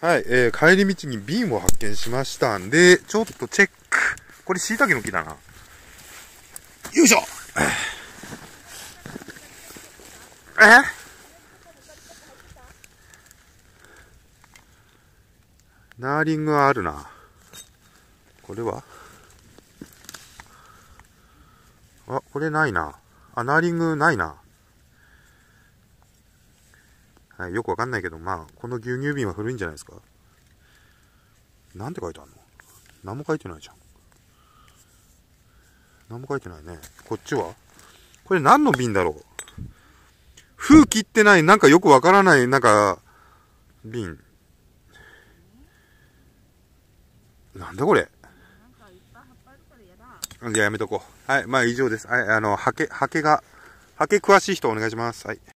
はい、帰り道に瓶を発見しましたんで、ちょっとチェック。これ椎茸の木だな。よいしょ。ナーリングはあるな。これはこれないな。ナーリングないな。はい、よくわかんないけど、まあ、この牛乳瓶は古いんじゃないですか。なんて書いてあるの？何も書いてないじゃん。何も書いてないね。こっちはこれ何の瓶だろう？封切ってない、なんかよくわからない、なんか、瓶。なんだこれ。じゃあやめとこう。はい、まあ以上です。はい、ハケ詳しい人お願いします。はい。